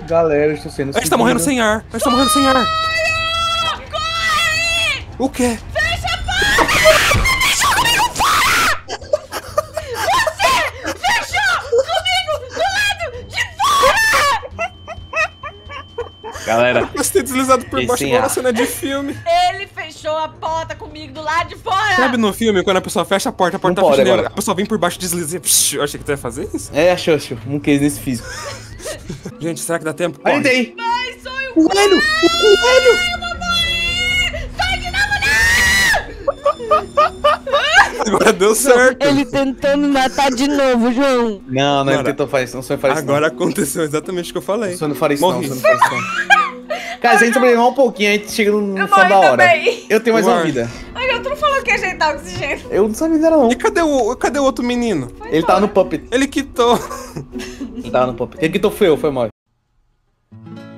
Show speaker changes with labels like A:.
A: Galera, eu estou sendo
B: A gente tá morrendo sem ar. A gente tá morrendo sem ar.
C: Corre!
B: O quê?
C: Fecha a porta! Fechou comigo fora! Você fechou comigo do lado de fora!
A: Galera,
B: Eu ter deslizado por baixo
A: sem
B: igual na
A: ar.
B: cena de filme.
C: Ele fechou a porta comigo do lado de fora!
B: Sabe no filme, quando a pessoa fecha a porta
A: Não
B: tá
A: pode
B: fechando,
A: agora.
B: a pessoa vem por baixo e desliza. Psh, eu achei que tu ia fazer isso.
A: é, achou, um case nesse físico.
B: Gente, será que dá tempo?
A: Aí
B: Corre.
A: tem!
C: Ai, sonho!
A: O coelho! O coelho!
C: Sai de novo, não!
B: Agora deu certo.
D: Ele tentou me matar de novo, João.
A: Não, ele
B: Agora-
A: tentou fazer isso, não sonho fazer isso.
B: Agora aconteceu exatamente o que eu falei.
A: Não sonho não fazer isso, não,
B: Morri.
A: sonho não fazer isso, não. Cara, se a gente sobreviver um pouquinho, a gente chega no
C: Eu
A: final da
C: morri
A: hora.
C: também.
A: Eu tenho mais uma
B: Uai.
A: vida.
C: Ai, tu não falou que ia ajeitar o oxigênio.
A: Eu não sabia ainda não.
B: E cadê o outro menino?
A: Ele tava no puppet.
B: Ele quitou.
A: Ele tava no puppet. Ele que foi eu, foi mal.